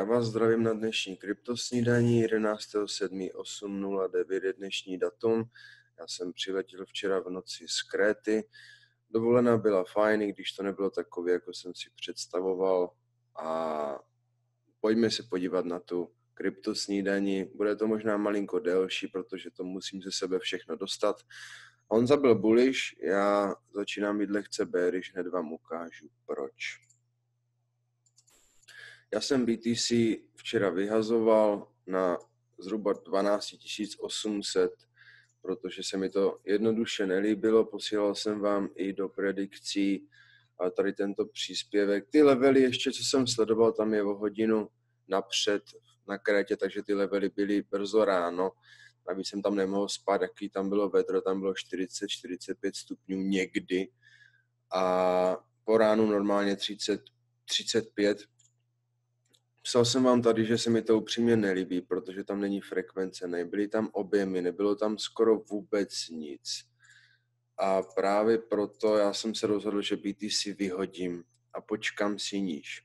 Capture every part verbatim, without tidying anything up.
vás zdravím na dnešní kryptosnídaní, jedenáctého sedmého osm nula devět je dnešní datum. Já jsem přiletěl včera v noci z Kréty. Dovolená byla fajn, i když to nebylo takové, jako jsem si představoval. A pojďme se podívat na tu kryptosnídaní. Bude to možná malinko delší, protože to musím ze sebe všechno dostat. Honza byl bullish, já začínám být lehce bearish, hned vám ukážu proč. Já jsem B T C včera vyhazoval na zhruba dvanáct tisíc osm set, protože se mi to jednoduše nelíbilo. Posílal jsem vám i do predikcí a tady tento příspěvek. Ty levely ještě, co jsem sledoval, tam je o hodinu napřed na Krétě, takže ty levely byly brzo ráno. Navíc jsem tam nemohl spát, jaký tam bylo vedro, tam bylo čtyřicet čtyřicet pět stupňů někdy. A po ránu normálně třicet třicet pět. Psal jsem vám tady, že se mi to upřímně nelíbí, protože tam není frekvence, nebyly tam objemy, nebylo tam skoro vůbec nic. A právě proto já jsem se rozhodl, že B T C vyhodím a počkám si níž.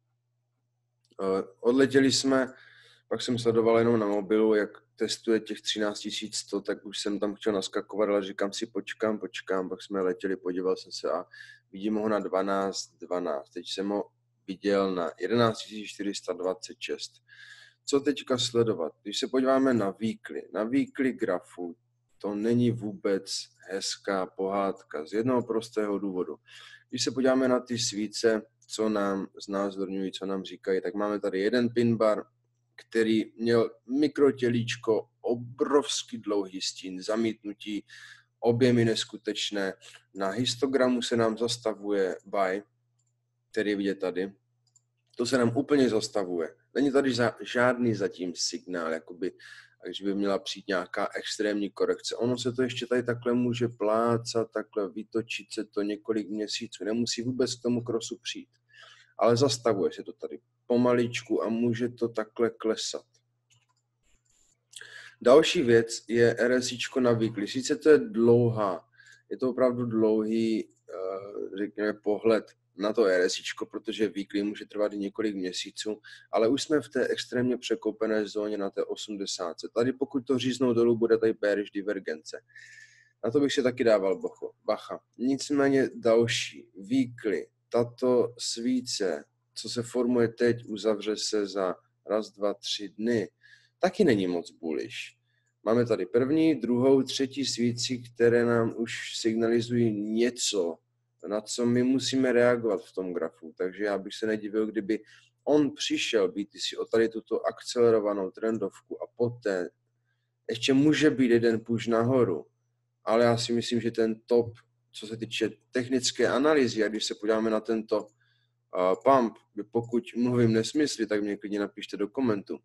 Odletěli jsme, pak jsem sledoval jenom na mobilu, jak testuje těch třináct tisíc sto, tak už jsem tam chtěl naskakovat, ale říkám si počkám, počkám, pak jsme letěli, podíval jsem se a vidím ho na dvanáct dvanáct. Teď jsem ho viděl na jedenáct tisíc čtyři sta dvacet šest. Co teďka sledovat? Když se podíváme na weekly, na weekly grafu, to není vůbec hezká pohádka z jednoho prostého důvodu. Když se podíváme na ty svíce, co nám znázorňují, co nám říkají, tak máme tady jeden pin bar, který měl mikrotělíčko, obrovský dlouhý stín, zamítnutí, objemy neskutečné. Na histogramu se nám zastavuje buy, který je vidět tady. To se nám úplně zastavuje. Není tady za, žádný zatím signál, jakoby, takže by měla přijít nějaká extrémní korekce. Ono se to ještě tady takhle může plácat, takhle vytočit se to několik měsíců. Nemusí vůbec k tomu krosu přijít. Ale zastavuje se to tady pomaličku a může to takhle klesat. Další věc je RSIčko na weekly. Sice to je dlouhá, je to opravdu dlouhý, řekněme, pohled na to RSIčko, protože weekly může trvat i několik měsíců, ale už jsme v té extrémně překoupené zóně na té osmdesátce. Tady pokud to říznou dolů, bude tady bearish divergence. Na to bych si taky dával bacha. Nicméně další, weekly, tato svíce, co se formuje teď, uzavře se za raz, dva, tři dny, taky není moc bullish. Máme tady první, druhou, třetí svíci, které nám už signalizují něco, na co my musíme reagovat v tom grafu. Takže já bych se nedivil, kdyby on přišel B T C o tady tuto akcelerovanou trendovku a poté ještě může být jeden push nahoru. Ale já si myslím, že ten top, co se týče technické analýzy, a když se podíváme na tento uh, pump, pokud mluvím nesmysly, tak mě klidně napište do komentu.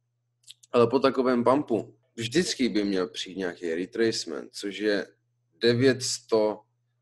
Ale po takovém pumpu vždycky by měl přijít nějaký retracement, což je devět sto,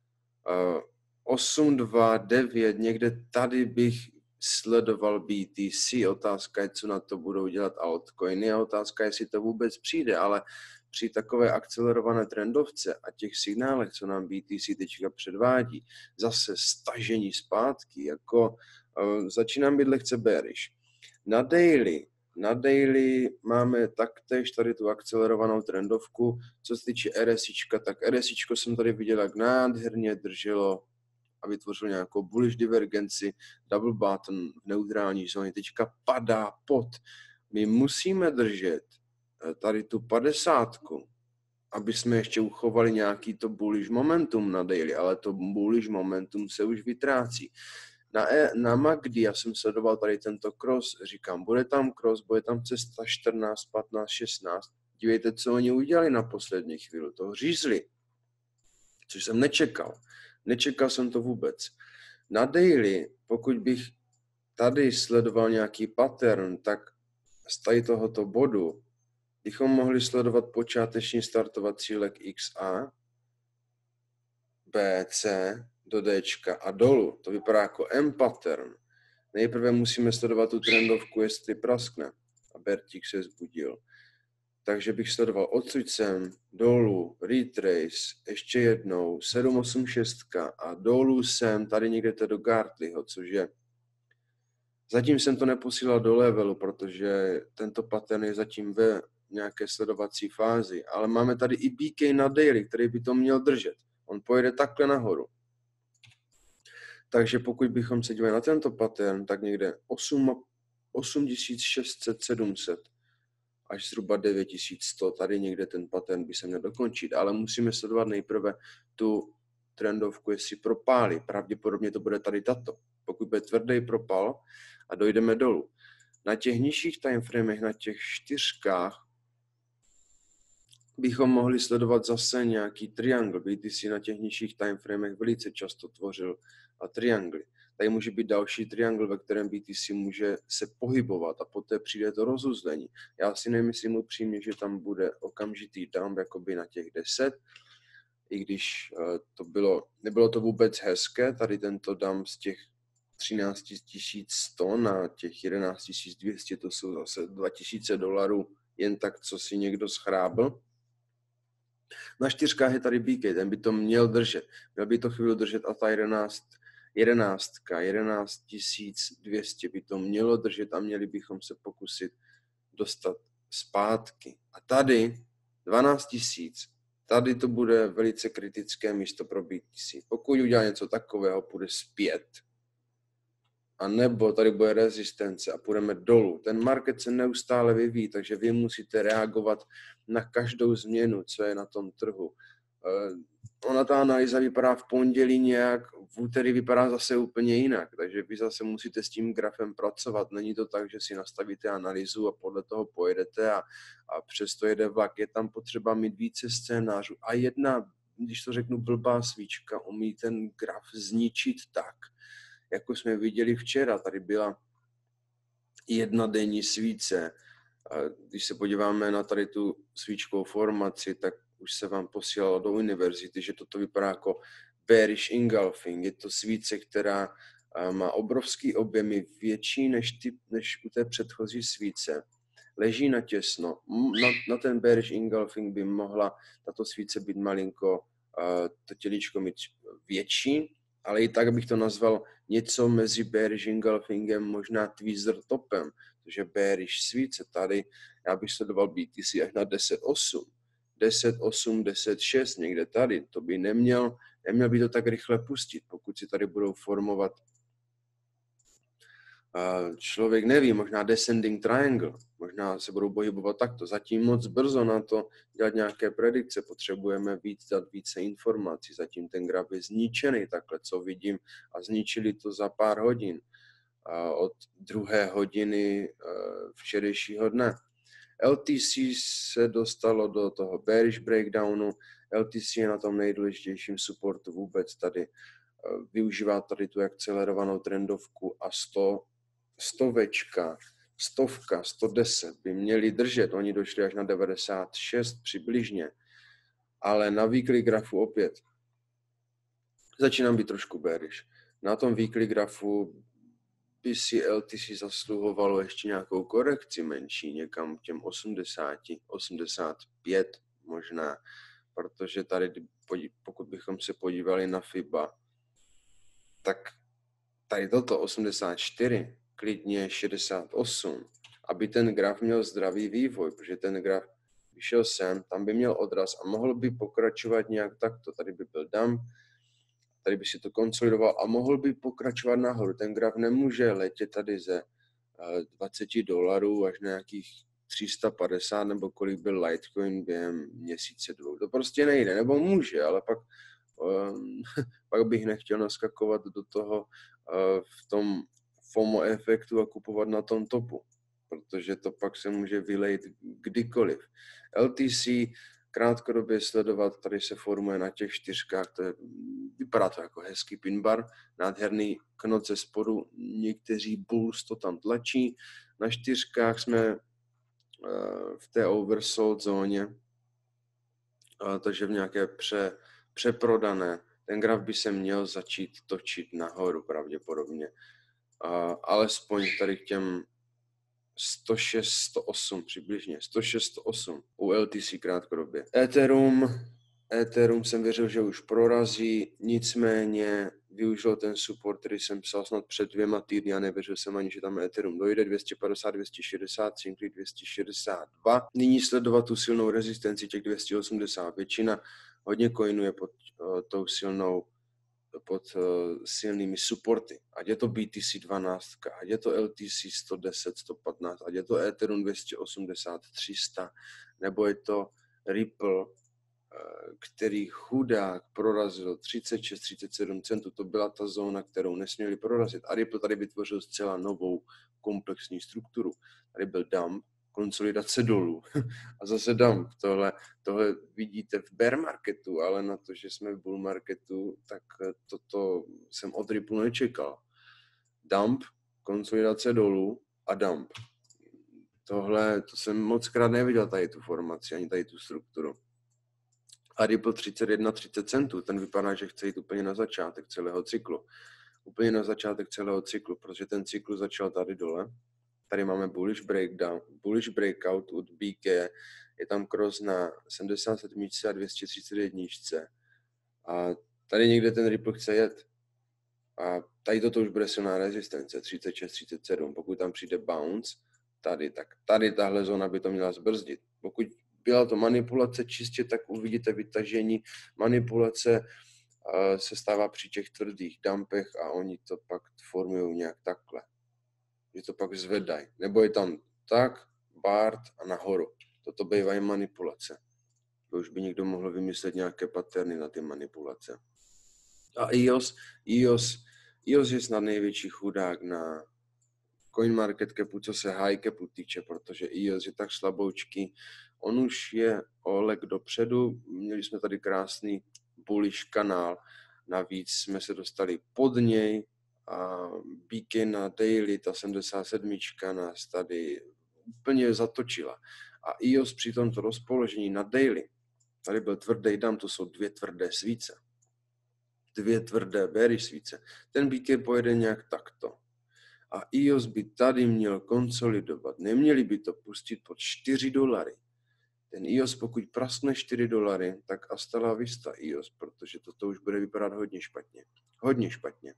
uh, osm dva devět, někde tady bych sledoval B T C. Otázka je, co na to budou dělat altcoiny a otázka je, jestli to vůbec přijde, ale při takové akcelerované trendovce a těch signálech, co nám B T C teďka předvádí, zase stažení zpátky, jako uh, začínám být lehce bearish. Na daily, na daily máme taktéž tady tu akcelerovanou trendovku, co se týče RSIčka, tak RSIčko jsem tady viděl, jak nádherně drželo a vytvořil nějakou bullish divergenci, double bottom v neutrální zóně, teďka padá pod. My musíme držet tady tu padesátku, aby jsme ještě uchovali nějaký to bullish momentum na daily, ale to bullish momentum se už vytrácí. Na, e, na M A C D já jsem sledoval tady tento cross, říkám, bude tam cross, bude tam cesta čtrnáct, patnáct, šestnáct. Dívejte, co oni udělali na poslední chvíli, toho řízli, což jsem nečekal. Nečekal jsem to vůbec. Na daily, pokud bych tady sledoval nějaký pattern, tak z tady tohoto bodu bychom mohli sledovat počáteční startovací leg X A, B, C, do D a dolů. To vypadá jako M pattern. Nejprve musíme sledovat tu trendovku, jestli praskne. A Bertík se zbudil. Takže bych sledoval odsud sem, dolů, retrace, ještě jednou, sedm osm šest a dolů sem, tady někde to do Gartleyho, což je Zatím jsem to neposílal do levelu, protože tento pattern je zatím ve nějaké sledovací fázi, ale máme tady i B K na daily, který by to měl držet. On pojede takhle nahoru. Takže pokud bychom se dívali na tento pattern, tak někde osm tisíc šest set sedm set až zhruba devět tisíc sto, tady někde ten pattern by se měl dokončit, ale musíme sledovat nejprve tu trendovku, jestli propálí. Pravděpodobně to bude tady tato. Pokud bude tvrdý propal a dojdeme dolů. Na těch nižších timeframech, na těch čtyřkách, bychom mohli sledovat zase nějaký triangle. B T C na těch nižších timeframech velice často tvořil triangly. Tady může být další triangle, ve kterém B T C může se pohybovat a poté přijde to rozuzlení. Já si nemyslím upřímně, že tam bude okamžitý dump jakoby na těch deset, i když to bylo, nebylo to vůbec hezké, tady tento dump z těch třináct tisíc sto na těch jedenáct tisíc dvě stě, to jsou zase dva tisíce dolarů, jen tak, co si někdo schrábl. Na čtyřkách je tady B K, ten by to měl držet. Měl by to chvíli držet a ta jedenáct, jedenáctka, jedenáct tisíc dvě stě by to mělo držet a měli bychom se pokusit dostat zpátky. A tady dvanáct tisíc, tady to bude velice kritické místo pro B T C. Pokud udělá něco takového, půjde zpět. A nebo tady bude rezistence a půjdeme dolů. Ten market se neustále vyvíjí, takže vy musíte reagovat na každou změnu, co je na tom trhu. Ona ta analýza vypadá v pondělí nějak, v úterý vypadá zase úplně jinak, takže vy zase musíte s tím grafem pracovat. Není to tak, že si nastavíte analýzu a podle toho pojedete a, a přesto jede vlak. Je tam potřeba mít více scénářů. A jedna, když to řeknu, blbá svíčka, umí ten graf zničit tak, jako jsme viděli včera. Tady byla jedna denní svíce. Když se podíváme na tady tu svíčkovou formaci, tak už se vám posílalo do univerzity, že toto vypadá jako bearish engulfing. Je to svíce, která má obrovský objemy, větší než, ty, než u té předchozí svíce. Leží na těsno. Na, na ten bearish engulfing by mohla tato svíce být malinko, to tělíčko mít větší, ale i tak bych to nazval něco mezi bearish engulfingem, možná tweezer topem, protože bearish svíce tady, já bych sledoval B T C až na deset osm. deset osm, deset šest, někde tady, to by neměl, neměl by to tak rychle pustit, pokud si tady budou formovat, člověk neví, možná descending triangle, možná se budou pohybovat takto, zatím moc brzo na to dělat nějaké predikce, potřebujeme víc dát více informací, zatím ten graf je zničený takhle, co vidím, a zničili to za pár hodin, od druhé hodiny včerejšího dne. L T C se dostalo do toho bearish breakdownu, L T C je na tom nejdůležitějším supportu vůbec tady, využívá tady tu akcelerovanou trendovku a sto, stovečka, stovka, sto deset by měli držet, oni došli až na devadesát šest přibližně, ale na weekly grafu opět začínám být trošku bearish. Na tom weekly grafu by si L T C zasluhovalo ještě nějakou korekci menší, někam k těm osmdesát, osmdesát pět možná, protože tady, pokud bychom se podívali na F I B A, tak tady toto osmdesát čtyři, klidně šedesát osm, aby ten graf měl zdravý vývoj, protože ten graf vyšel sem, tam by měl odraz a mohl by pokračovat nějak takto, tady by byl dump, tady by si to konsolidoval a mohl by pokračovat nahoru. Ten graf nemůže letět tady ze dvacet dolarů až na nějakých tři sta padesát nebo kolik byl Litecoin během měsíce dvou. To prostě nejde, nebo může, ale pak, um, pak bych nechtěl naskakovat do toho uh, v tom FOMO efektu a kupovat na tom topu, protože to pak se může vylejt kdykoliv. L T C krátkodobě sledovat, tady se formuje na těch čtyřkách, to je, vypadá to jako hezký pinbar, nádherný knot ze spodu, někteří bulls to tam tlačí, na čtyřkách jsme uh, v té oversold zóně, uh, takže v nějaké pře, přeprodané, ten graf by se měl začít točit nahoru pravděpodobně, uh, alespoň tady k těm sto šest, sto osm přibližně, sto šest, sto osm u L T C krátkodobě. Ethereum, Ethereum jsem věřil, že už prorazí, nicméně využil ten support, který jsem psal snad před dvěma týdny a nevěřil jsem ani, že tam Ethereum dojde, dvě stě padesát, dvě stě šedesát, Simply dvě stě šedesát dva. Nyní sledovat tu silnou rezistenci těch dvě stě osmdesát. Většina hodně coinů je pod uh, tou silnou, pod uh, silnými supporty. Ať je to B T C dvanáct, ať je to L T C sto deset, sto patnáct, ať je to Ethereum dvě stě osmdesát, tři sta, nebo je to Ripple, který chudák prorazil třicet šest třicet sedm centů, to byla ta zóna, kterou nesměli prorazit. A Ripple tady vytvořil zcela novou komplexní strukturu. Tady byl dump, konsolidace dolů a zase dump. Tohle, tohle vidíte v bear marketu, ale na to, že jsme v bull marketu, tak toto jsem od Ripple nečekal. Dump, konsolidace dolů a dump. Tohle, to jsem moc krát neviděl tady tu formaci, ani tady tu strukturu. A Ripple třicet jedna třicet centů, ten vypadá, že chce jít úplně na začátek celého cyklu. Úplně na začátek celého cyklu, protože ten cyklus začal tady dole. Tady máme bullish breakdown, bullish breakout od B K, je tam cross na sedmdesát sedm a dvě stě třicet jedna. A tady někde ten Ripple chce jet. A tady toto už bude silná rezistence, třicet šest třicet sedm. Pokud tam přijde bounce, tady, tak tady tahle zóna by to měla zbrzdit. Pokud byla to manipulace čistě, tak uvidíte vytažení. Manipulace uh, se stává při těch tvrdých dumpech a oni to pak formují nějak takhle. Že to pak zvedají. Nebo je tam tak, bart a nahoru. Toto bývají manipulace. To už by někdo mohl vymyslet nějaké paterny na ty manipulace. A E O S, E O S, E O S je snad největší chudák na CoinMarketCapu, co se high capu týče, protože E O S je tak slaboučký. On už je o lek dopředu, měli jsme tady krásný bullish kanál, navíc jsme se dostali pod něj a B K na daily, ta sedmdesát sedm nás tady úplně zatočila. A E O S při tomto rozpoložení na daily, tady byl tvrdý dump, to jsou dvě tvrdé svíce. Dvě tvrdé bearish svíce. Ten B K pojede nějak takto. A E O S by tady měl konsolidovat. Neměli by to pustit pod čtyři dolary. Ten E O S, pokud praskne čtyři dolary, tak hasta la vista E O S, protože toto už bude vypadat hodně špatně. Hodně špatně.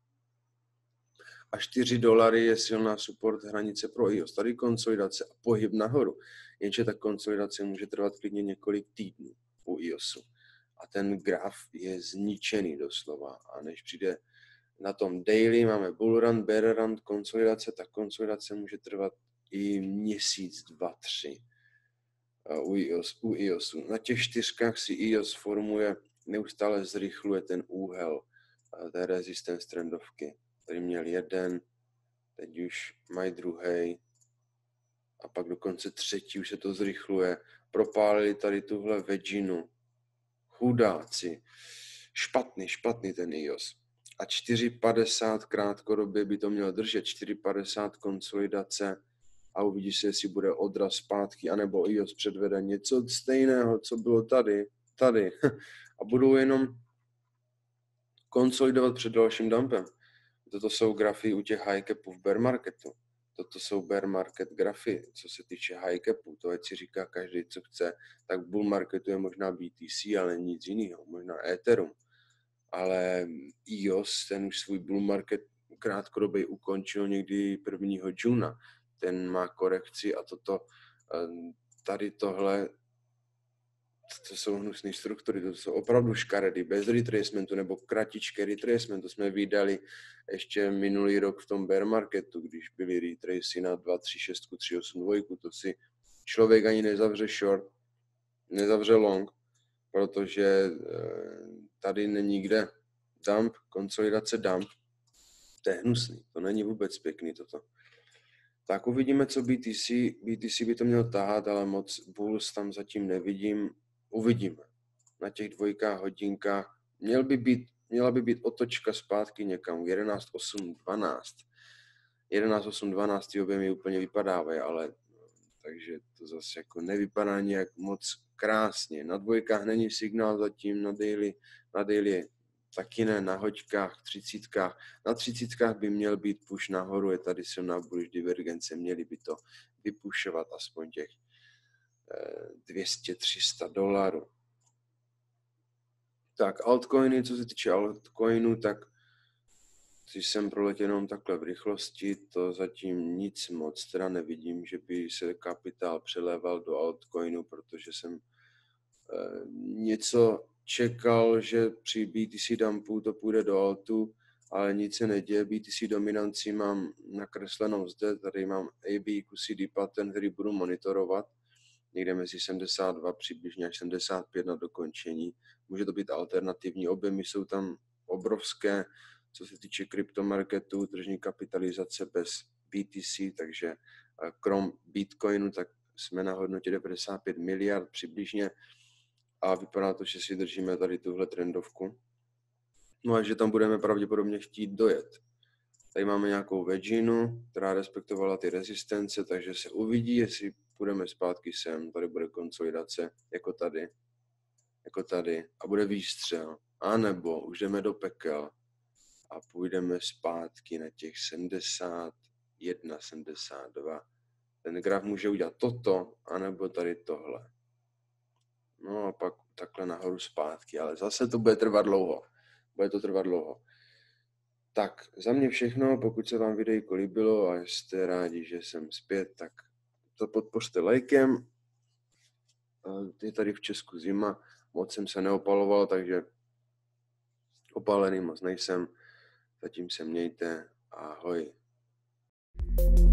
A čtyři dolary je silná support hranice pro E O S. Tady konsolidace a pohyb nahoru. Jenže ta konsolidace může trvat klidně několik týdnů u E O Su. A ten graf je zničený doslova. A než přijde na tom daily, máme bull run, bear run, konsolidace, tak konsolidace může trvat i měsíc, dva, tři. U E O S, u E O Su. Na těch čtyřkách si E O S formuje, neustále zrychluje ten úhel té resistance trendovky. Tady měl jeden, teď už mají druhý a pak dokonce třetí, už se to zrychluje. Propálili tady tuhle veginu. Chudáci. Špatný, špatný ten E O S. A čtyři padesát krátkodobě by to mělo držet, čtyři padesát konsolidace a uvidíš se, jestli bude odraz zpátky, anebo E O S předvede něco stejného, co bylo tady, tady. A budou jenom konsolidovat před dalším dumpem. Toto jsou grafy u těch high capů v bear marketu. Toto jsou bear market grafy, co se týče high capů. To ať si říká každý, co chce. Tak v bull marketu je možná B T C, ale nic jiného. Možná Ethereum. Ale E O S, ten už svůj bull market krátkodobě ukončil někdy prvního dubna. Ten má korekci a toto, tady tohle, to jsou hnusné struktury, to jsou opravdu škaredy, bez retracementu nebo kratičké retracement, to jsme vydali ještě minulý rok v tom bear marketu, když byly retracy na dva, tři, šest, tři, osm, dva, to si člověk ani nezavře short, nezavře long, protože tady není kde dump, konsolidace dump, to je hnusný, to není vůbec pěkný toto. Tak uvidíme, co B T C, B T C by to měl tahat, ale moc bulls tam zatím nevidím, uvidíme. Na těch dvojkách, hodinkách, měl by být, měla by být otočka zpátky někam, jedenáct osm dvanáct. jedenáct osm dvanáct ty objemy úplně vypadávají, ale takže to zase jako nevypadá nějak moc krásně. Na dvojkách není signál zatím, na daily, na daily taky ne, na hoďkách, třicítkách. Na třicítkách by měl být push nahoru, je tady silná bullish divergence, měli by to vypušovat aspoň těch dvě stě tři sta dolarů. Tak altcoiny, co se týče altcoinu, tak Když jsem proletěl jenom takhle v rychlosti, to zatím nic moc teda nevidím, že by se kapitál přeléval do altcoinu, protože jsem eh, něco čekal, že při B T C dumpu to půjde do altu, ale nic se neděje. B T C dominanci mám nakreslenou zde, tady mám A B Q C D pattern, který budu monitorovat někde mezi sedmdesát dva přibližně až sedmdesát pět na dokončení. Může to být alternativní, objemy jsou tam obrovské, co se týče kryptomarketu, tržní kapitalizace bez B T C, takže krom Bitcoinu, tak jsme na hodnotě devadesát pět miliard přibližně a vypadá to, že si držíme tady tuhle trendovku. No a že tam budeme pravděpodobně chtít dojet. Tady máme nějakou vedžinu, která respektovala ty rezistence, takže se uvidí, jestli půjdeme zpátky sem, tady bude konsolidace, jako tady, jako tady, a bude výstřel. A nebo už jdeme do pekel a půjdeme zpátky na těch sedmdesát jedna, sedmdesát dva. Ten graf může udělat toto, anebo tady tohle. No a pak takhle nahoru zpátky, ale zase to bude trvat dlouho. Bude to trvat dlouho. Tak, za mě všechno, pokud se vám videjko líbilo a jste rádi, že jsem zpět, tak to podpořte lajkem. Je tady v Česku zima, moc jsem se neopaloval, takže opálený moc nejsem. Zatím se mějte, ahoj.